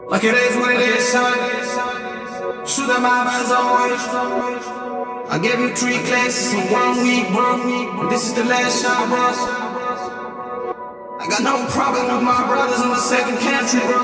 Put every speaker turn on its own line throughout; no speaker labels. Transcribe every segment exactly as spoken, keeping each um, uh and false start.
Like it is what it is, son. Shoot them out as always. I gave you three classes in one week, bro. This is the last shot, bro. I got no problem with my brothers in the second country, bro.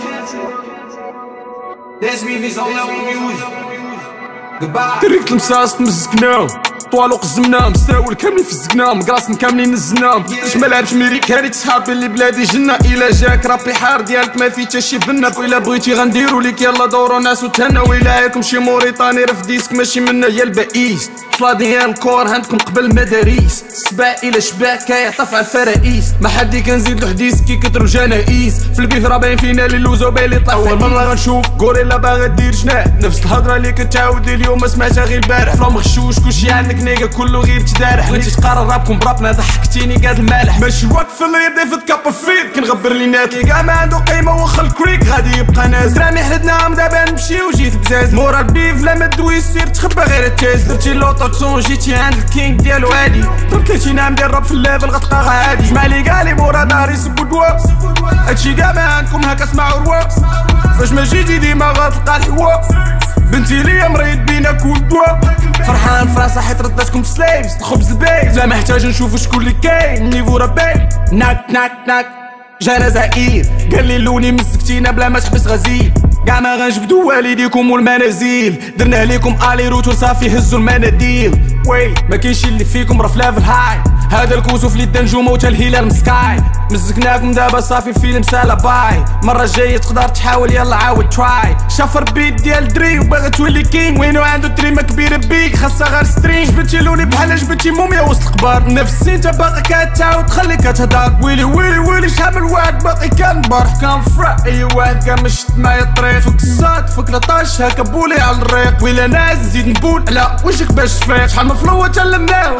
Dance beef is all our music. Goodbye.
تريك المساس تمزقناهم طوالو قزمناهم ساول كاملين فزقناهم قراصن كاملين نزلناهم اش ما لعبش ميريكاني تصحابي اللي بلادي جنة الا جاك رابي حار ديالك ما فيه تا شي بنا وإلا بغيتي غنديرو ليك يلا دورو ناس وتهنا وإلا عايكم شي موريطاني راه في ديسك ماشي منا هي البئيس طفلا ديال الكور عندكم قبل المداريس السباع الى شباك كيعطف على الفرائيس ما حدي كنزيد له حديث كي كترو جنائيس في البيف راه باين فينا اللي لوزو باين اللي طلع اول مره غنشوف غوريلا باغا دير جناح نفس الهضره اللي كتعاود اليوم ما سمعتها غير البارح فلو مغشوش كلشي عندك نيكا كله غير تدارح بغيتي تقارن رابكم برابنا ضحكتيني قاد المالح ماشي وقت في اللي ديفيد كابا فيد كنغبر لينات اللي كاع ما عنده قيمه واخا الكريك غادي يبقى ناس درامي حددناهم دابا نمشي وجيت بزاز مورا البيف لا ما دوي سير تخبى غير التاز درتي لوطوكسون جيتي عند الكينغ ديالو عادي ضربتي نام ديال الراب في الليفل غتلقاها عادي جمع لي قالي مورا داري سبو دوا هادشي كاع ما عندكم هاكا سمعوا روا فاش ما جيتي ديما غتلقى الحوا بنتي ليا مريض بينا كل دوا فرحان فراسة حيت رداتكم سلايفز الخبز البايز لا محتاج نشوفو شكون اللي كاين نيفو راه باين ناك ناك ناك جانا زئير قال لي لوني مسكتينا بلا ما تحبس غزيل كاع ما غنجبدو والديكم والمنازيل درنا عليكم الي روتور صافي هزو المناديل وي ما كاينش اللي فيكم راه في ليفل هاي هذا الكوسو في اليد نجومو تا الهلال مسكاي مزقناكم دابا صافي فيلم سالا باي المره الجايه تقدر تحاول يلا عاود تراي شافر بيت ديال دري وباغي تولي كين وينو عنده دريمه كبيره بيك خاصها غير سترين جبتي لوني بحال جبتي موميا وسط القبار نفسي انت باقي كتعاود تخليك كتهضر ويلي ويلي ويلي شحال من واحد باقي كنبر كان فرا اي واحد كان مشت معايا الطريق فك الصاد فك لطاش هكا بولي على الريق ويلا ناس نزيد نبول على وجهك باش تفيق شحال من فلوه تعلمناو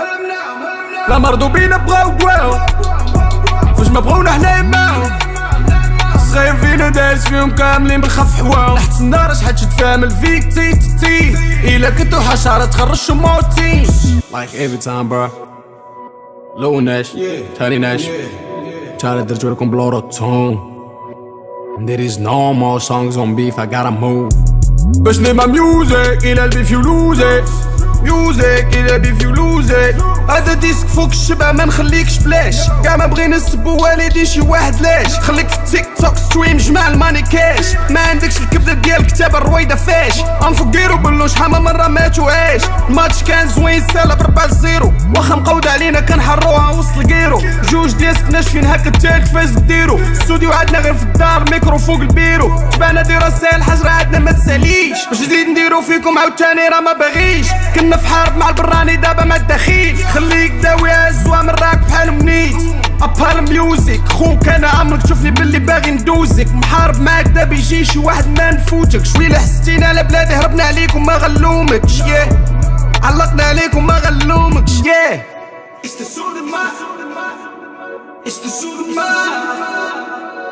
لا مرضو بينا بغاو بواو فاش ما بغاونا حنايا معاهم صغير فينا دايز فيهم كاملين بالخف حواو تحت النار شحال تتفامل فيك تي تي الا كنتو حشرة تخرجو موتين Like every time bro لو ناش تاني ناش تاني درتو لكم بلوروتون There is no more songs on beef I gotta move باش نيما ميوزك الى البيف يو لوز ميوزك الى بيف يو لوز هذا ديسك فوق الشبع ما نخليكش بلاش كاع ما بغينا نسبو والدي شي واحد لاش خليك في التيك توك ستريم جمع الماني كاش ما عندكش الكبده ديال الكتابه الرويده فاش انفقيرو بلو شحال من مره ماتوهاش الماتش كان زوين سالا بربع زيرو واخا مقود علينا كنحروها وسط الكيرو جوج ديسك ناشفين هكا التالت فاز ديرو الاستوديو عندنا غير في الدار ميكرو فوق البيرو تبعنا ديرو ساهل حجره عندنا ما تساليش باش نزيد نديرو فيكم عاوتاني راه ما باغيش كنا في حرب مع البراني دابا ما دخيل خليك داوي الزوا من راك بحال منيت ابال ميوزك خوك انا عمرك تشوفني باللي باغي ندوزك محارب معاك دابا يجي شي واحد ما نفوتك شويه حسيتينا على بلادي هربنا عليكم ما غلومكش ياه علقنا عليكم ما غلومكش ياه
It's the soul of my, it's the soul of my.